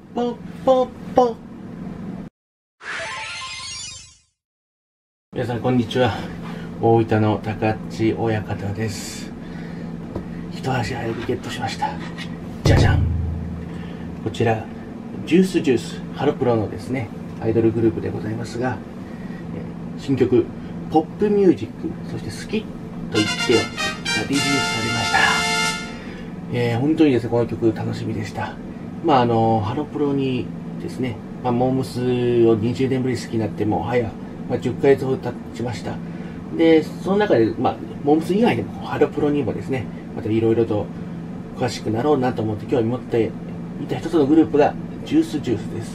ポッポッポ。皆さんこんにちは。大分の高知親方です。一足早くゲットしました。じゃじゃん。こちらジュースハロプロのですねアイドルグループでございますが、新曲ポップミュージック、そして好きと言ってよがリリースされました。本当にですねこの曲楽しみでした。ハロプロにですね、モームスを20年ぶり好きになってもう早10ヶ月ほど経ちました。でその中でモームス以外でもハロプロにもですねまたいろいろと詳しくなろうなと思って興味持っていた一つのグループがジュースです。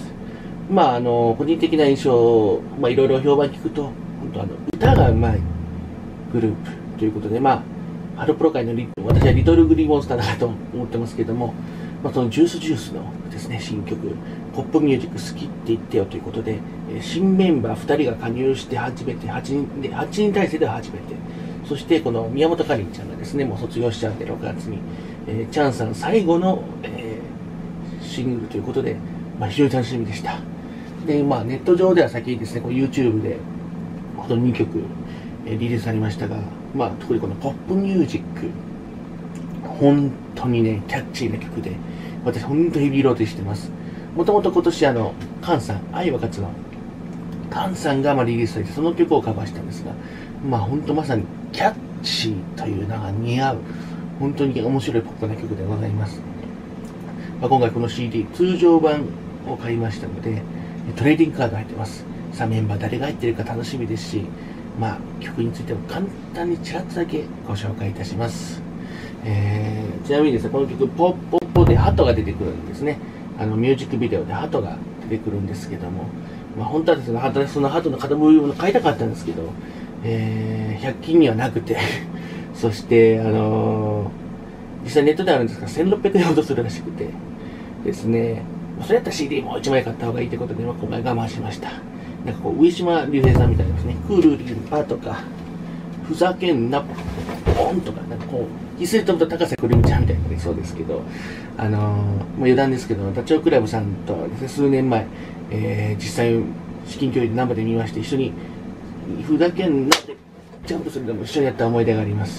個人的な印象、いろいろ評判聞くと本当歌がうまいグループということで、ハロプロ界の私はリトルグリーンモンスターだと思ってますけども、そのジュースのですね新曲ポップミュージック好きって言ってよということで、新メンバー2人が加入して初めて8人体制では初めて、そしてこの宮本かりんちゃんがですねもう卒業しちゃうんで6月に、チャンさん最後の、シングルということで、非常に楽しみでした。でネット上では先にですねこう YouTube でこの2曲、リリースされましたが、特にこのポップミュージック本当にねキャッチーな曲で私本当にヘビーローテしてます。もともと今年カンさん愛は勝つのカンさんがリリースされてその曲をカバーしたんですが、本当まさにキャッチーという名が似合う本当に面白いポップな曲でございます。今回この CD 通常版を買いましたのでトレーディングカード入ってます。さあメンバー誰が入ってるか楽しみですし、曲についても簡単にちらっとだけご紹介いたします。ちなみにですねこの曲ポッポッポでハトが出てくるんですね。ミュージックビデオでハトが出てくるんですけども、本当はですねそのハトの型部分を買いたかったんですけど、100均にはなくてそして実際ネットであるんですが1600円ほどするらしくてですね、それやったら CD もう1枚買った方がいいということで、今回我慢しました。上島竜兵さんみたいなですね、クールリンパとかふざけんなポンとかヒスイと高瀬くるみちゃんみたいなそうですけど、余談ですけどダチョウ倶楽部さんとはですね数年前、実際至近距離で生で見まして一緒にふざけんなってジャンプするのも一緒にやった思い出があります。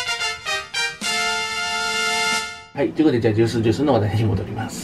はい、ということでじゃあジュースの話題に戻ります。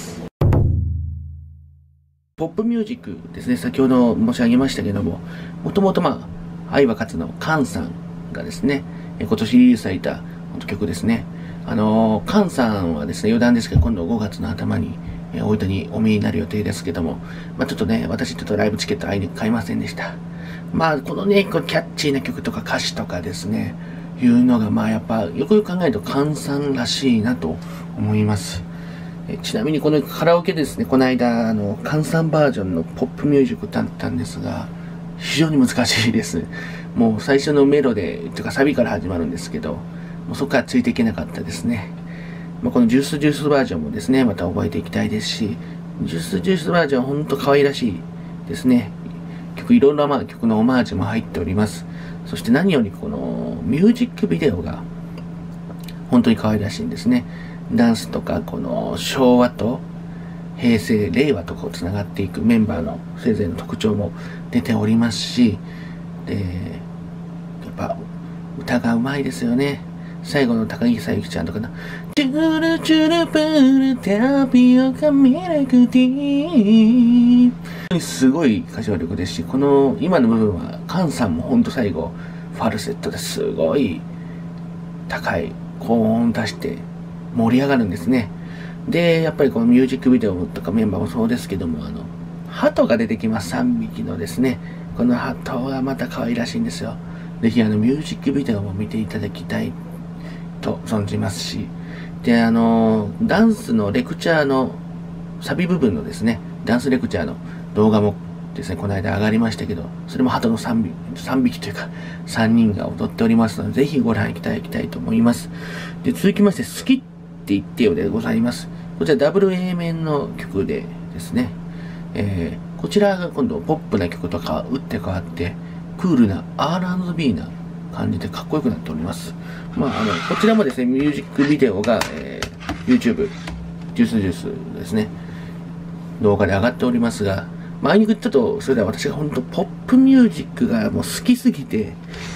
ポップミュージックですね、先ほど申し上げましたけども、もともと愛は勝つのカンさんがですね今年リリースされた曲ですね。カンさんはですね余談ですけど今度5月の頭に大分にお見えになる予定ですけども、ちょっとね私ライブチケット買いませんでした。このねキャッチーな曲とか歌詞とかですねいうのがやっぱよくよく考えるとカンさんらしいなと思います。ちなみにこのカラオケでですねこの間カンさんバージョンのポップミュージック歌ったんですが非常に難しいです。もう最初のメロでというかサビから始まるんですけど、もうそこからついていけなかったですね。このジュースバージョンもですねまた覚えていきたいですし、ジュースバージョン本当可愛らしいですね。いろんな曲のオマージュも入っております。そして何よりこのミュージックビデオが本当に可愛らしいんですね。ダンスとかこの昭和と平成令和とつながっていくメンバーのそれぞれの特徴も出ておりますし、でやっぱ歌がうまいですよね。最後の高木さゆきちゃんとかなチュルチュルプルタピオカミルクティーすごい歌唱力ですし、この今の部分はカンさんもほんと最後ファルセットですごい高い高音出して盛り上がるんですね。でやっぱりこのミュージックビデオとかメンバーもそうですけども鳩が出てきます。3匹のですねこの鳩がまた可愛らしいんですよ。ぜひミュージックビデオも見ていただきたいと存じますし、でダンスのレクチャーのサビ部分のですねダンスレクチャーの動画もですねこの間上がりましたけど、それも鳩の3匹というか3人が踊っておりますのでぜひご覧いただきたいと思います。で続きまして好きって言ってよでございます。こちらダブル A 面の曲でですね、こちらが今度ポップな曲とか打って変わってクールな R&B な感じでかっこよくなっております。こちらもですねミュージックビデオが、YouTube ジュースですね動画で上がっておりますが、あいにくちょっと、それでは私が本当ポップミュージックがもう好きすぎて、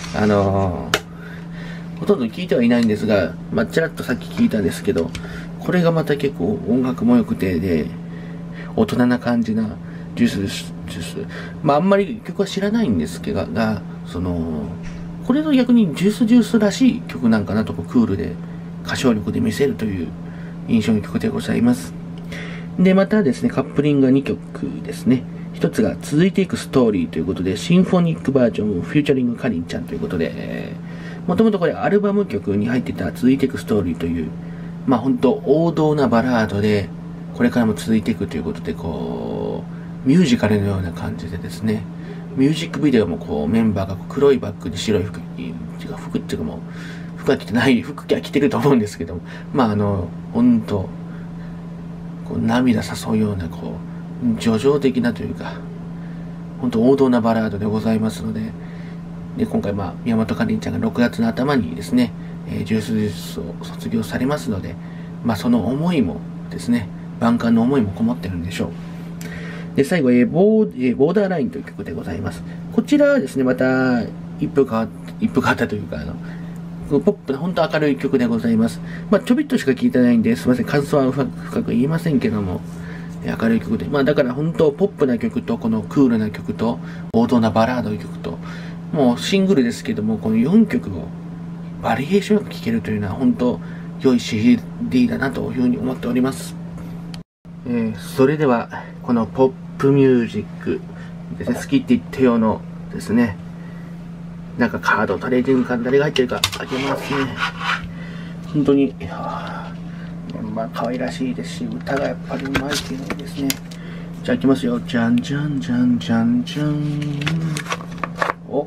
ほとんど聞いてはいないんですが、ちらっとさっき聞いたんですけど、これがまた結構音楽も良くてで、大人な感じなジュース。あんまり曲は知らないんですけど、これの逆にジュースらしい曲なんかなと、クールで歌唱力で見せるという印象の曲でございます。で、またですね、カップリングが2曲ですね。一つが続いていくストーリーということで、シンフォニックバージョン、フューチャリングかりんちゃんということで、もともとこれアルバム曲に入ってた続いていくストーリーという、本当王道なバラードで、これからも続いていくということで、ミュージカルのような感じでですね、ミュージックビデオもメンバーが黒いバッグに白い服っていうか服は着てない、服は着てると思うんですけども、本当涙誘うような、叙情的なというか、本当王道なバラードでございますので、今回宮本かりんちゃんが6月の頭にですね、ジュースを卒業されますので、その思いもですね、万感の思いもこもってるんでしょう。で、最後、ボーダーラインという曲でございます。こちらはですね、また、一風変わったというか、ポップな、本当明るい曲でございます。ちょびっとしか聞いてないんで、すいません、感想は深く言いませんけども、明るい曲で。だから本当、ポップな曲と、このクールな曲と、王道なバラードの曲と、もうシングルですけども、この4曲をバリエーションよく聴けるというのは、本当、良い CD だなというふうに思っております。それでは、このポップミュージックですね、好きって言ってよのですね、カード、トレーディングカード誰が入ってるか開けますね。本当に、メンバー可愛らしいですし、歌がやっぱりうまいっていうのですね。じゃあ開きますよ。じゃんじゃんじゃんじゃんじゃん。お、こ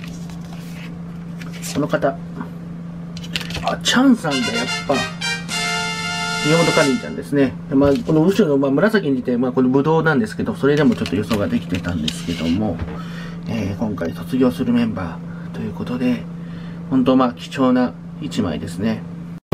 の方。チャンさんだ、やっぱ。宮本かりんちゃんですね。この後ろの、紫に似て、このブドウなんですけど、それでもちょっと予想ができてたんですけども、今回卒業するメンバーということで、本当貴重な一枚ですね。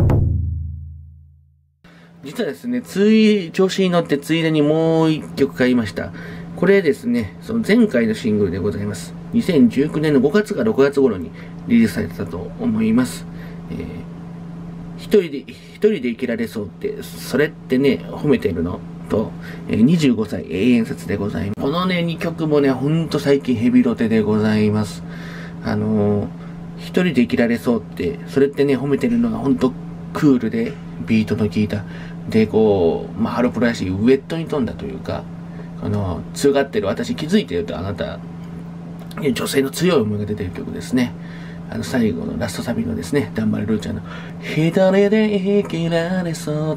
実はですね、調子に乗ってついでにもう一曲買いました。これですね、その前回のシングルでございます。2019年の5月か6月頃にリリースされてたと思います。一人で生きられそうって、それってね、褒めてるのと、25歳永遠説でございます。このね、2曲もね、ほんと最近ヘビロテでございます。一人で生きられそうって、それってね、褒めてるのがほんとクールで、ビートの効いた。で、ハロプロらしいウェットに富んだというか、強がってる私気づいてるとあなた、女性の強い思いが出てる曲ですね。最後のラストサビのですね、ダンバレルーちゃんの、一人で生きられそうって、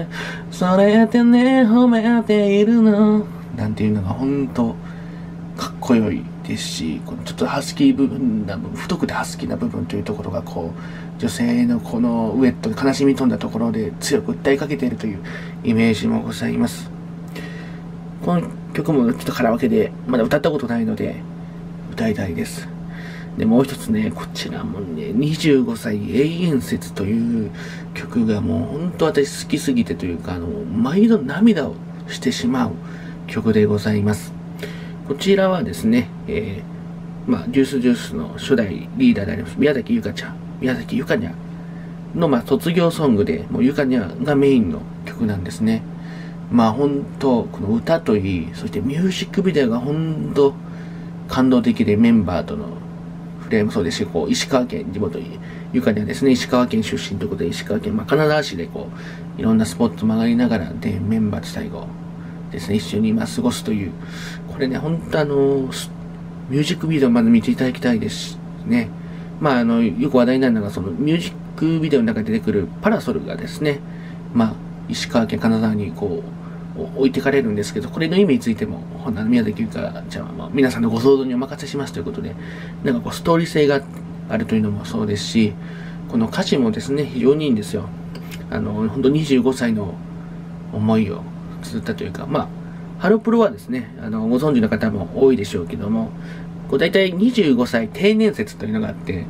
それってね、褒めているの。なんていうのが本当かっこよいですし、ちょっとハスキー部分太くてハスキーな部分というところが、女性のこのウェットで悲しみ飛んだところで強く訴えかけているというイメージもございます。この曲もちょっとカラオケでまだ歌ったことないので、歌いたいです。で、もう一つね、こちらもね、25歳永遠説という曲がもう本当私好きすぎてというか、毎度涙をしてしまう曲でございます。こちらはですね、ジュースの初代リーダーであります、宮崎ゆかにゃの、卒業ソングで、もうゆかにゃがメインの曲なんですね。本当この歌といい、そしてミュージックビデオが本当感動的で、メンバーとの触れ合いもそうですし、石川県、地元ゆかにはですね、石川県出身ということで、石川県、金沢市でいろんなスポット曲がりながら、で、メンバーと最後ですね、一緒に過ごすという、これね、本当ミュージックビデオまで見ていただきたいですね。よく話題になるのが、そのミュージックビデオの中で出てくるパラソルがですね、石川県金沢に置いてかれるんですけど、これの意味についても、宮崎ゆかちゃんは皆さんのご想像にお任せしますということで、ストーリー性があるというのもそうですし、この歌詞もですね、非常にいいんですよ。本当25歳の思いを綴ったというか、ハロプロはですね、ご存知の方も多いでしょうけども、大体25歳定年説というのがあって、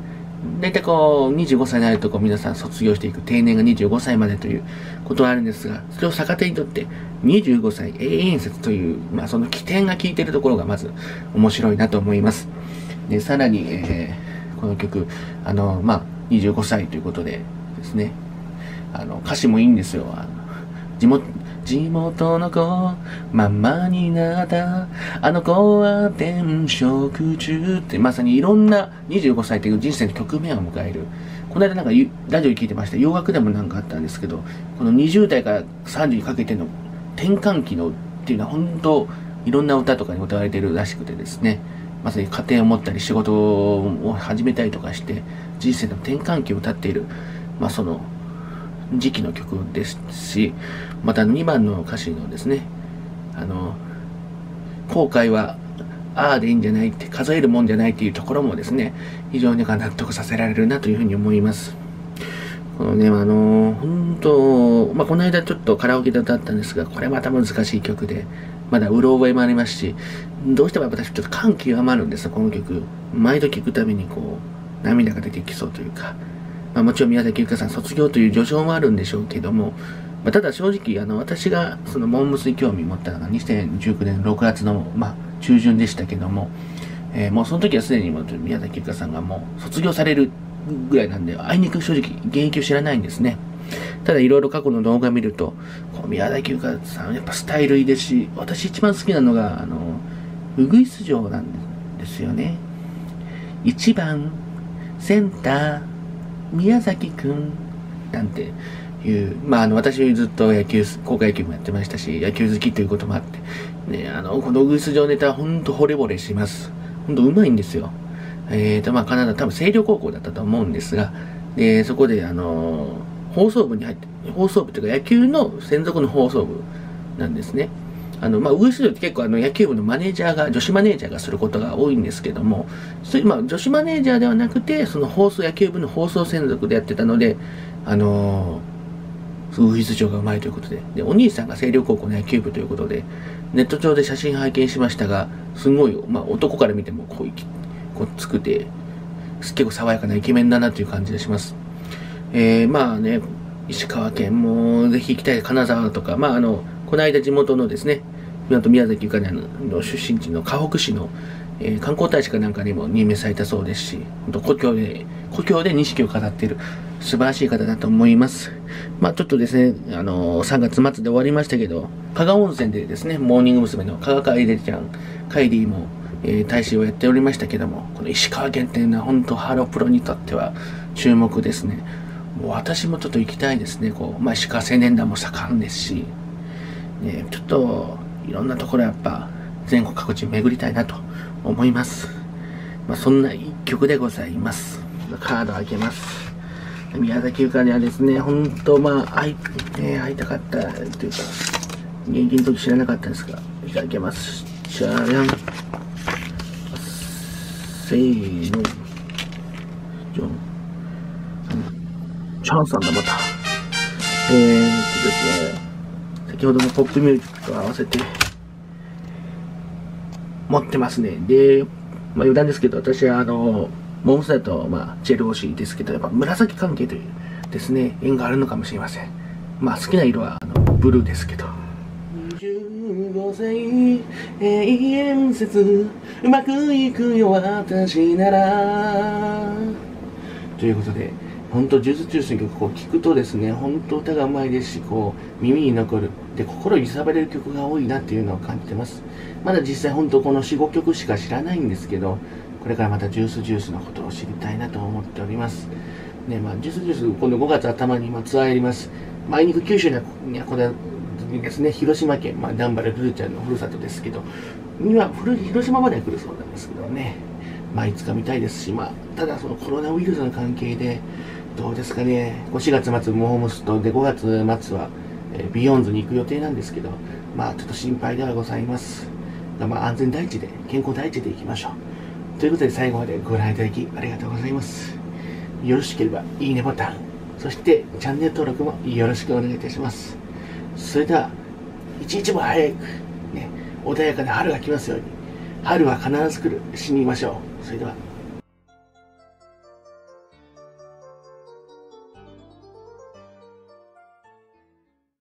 大体こう、25歳になるとこう皆さん卒業していく定年が25歳までということがあるんですが、それを逆手にとって25歳永遠説という、その起点が効いているところがまず面白いなと思います。で、さらに、この曲、25歳ということでですね、歌詞もいいんですよ。地元の子、ママになった、あの子は転職中って、まさにいろんな25歳という人生の局面を迎える。この間なんかラジオ聞いてました。洋楽でもなんかあったんですけど、この20代から30にかけての転換期のっていうのは本当いろんな歌とかに歌われているらしくてですね、まさに家庭を持ったり仕事を始めたりとかして人生の転換期を歌っている、その時期の曲ですし、また2番の歌詞のですね、後悔はああでいいんじゃないって、数えるもんじゃないっていうところもですね、非常に納得させられるなというふうに思います。このね、本当、この間ちょっとカラオケで歌ったんですが、これまた難しい曲で、まだうろ覚えもありますし、どうしても私ちょっと感極まるんです、この曲。毎度聴くたびにこう、涙が出てきそうというか、もちろん宮崎由香さん卒業という序章もあるんでしょうけども、ただ正直、私がそのモームスに興味持ったのが2019年6月の、中旬でしたけども、もうその時はすでに宮崎由香さんがもう卒業されるぐらいなんで、あいにく正直現役を知らないんですね。ただいろいろ過去の動画を見ると、宮崎由香さんやっぱスタイルいいですし、私一番好きなのが、ウグイス嬢なんですよね。1番、センター、宮崎くん、なんていう、私ずっと高校野球もやってましたし、野球好きということもあって、ね、このウグイス嬢ネタはほんと惚れ惚れします。ほんと上手いんですよ。カナダ、多分星稜高校だったと思うんですが、で、そこで、放送部に入って、放送部というか野球の専属の放送部なんですね。ウグイス嬢って結構野球部のマネージャーが、女子マネージャーがすることが多いんですけども、それ女子マネージャーではなくて、その野球部の放送専属でやってたので、ウグイス嬢がうまいということで、で、お兄さんが星稜高校の野球部ということで、ネット上で写真拝見しましたが、すごい、男から見てもこう作って、結構爽やかなイケメンだなという感じがします。石川県もぜひ行きたい、金沢とか、この間地元のですね、宮崎ゆかりの出身地の河北市の、観光大使かなんかにも任命されたそうですし、故郷で錦を飾っている素晴らしい方だと思います。ちょっとですね、3月末で終わりましたけど、加賀温泉でですね、モーニング娘。の加賀楓ちゃん、カイリーも、大使をやっておりましたけども、この石川県っていうのは本当ハロプロにとっては注目ですね。もう私もちょっと行きたいですね。石川青年団も盛んですし、ね、ちょっといろんなところやっぱ全国各地巡りたいなと思います。そんな一曲でございます。カード開けます。宮崎由香にはですね、本当会いたかったというか、現役の時知らなかったんですが、いただきます。じゃらん。せーの。チャンさんだ、また。ですね、先ほどのポップミュージックと合わせて、持ってますね。で、余談ですけど、私はモームスだと、チェル推しですけど、やっぱ紫関係というですね、縁があるのかもしれません。好きな色は、ブルーですけど。25歳、永遠説、うまくいくよ、私なら。ということで、本当ジュースジュースの曲を聴くとですね、本当歌がうまいですし、耳に残る。で、心揺さぶれる曲が多いなっていうのを感じてます。まだ実際本当この4、5曲しか知らないんですけど、これからまたジュースジュースのことを知りたいなと思っております。ね、ジュースジュース、今度5月頭にツアーやります。あいにく九州にはこれですね、広島県、南原ルルちゃんのふるさとですけど、広島までは来るそうなんですけどね、いつか見たいですし、ただそのコロナウイルスの関係で、どうですかね、4月末モームスと、で5月末は、ビヨンズに行く予定なんですけど、ちょっと心配ではございます。安全第一で、健康第一で行きましょう。ということで最後までご覧いただきありがとうございます。よろしければいいねボタン、そしてチャンネル登録もよろしくお願いいたします。それでは、一日も早く、ね、穏やかな春が来ますように、春は必ず来る、死にましょう。それでは。